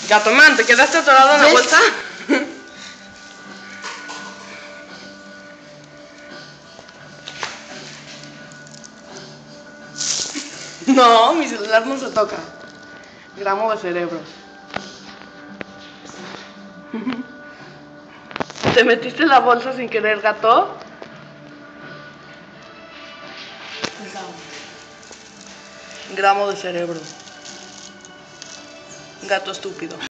Gato man, ¿te quedaste atorado en la bolsa? No, mi celular no se toca. Gramo de cerebro. ¿Te metiste en la bolsa sin querer, gato? Gramo de cerebro. Gato estúpido.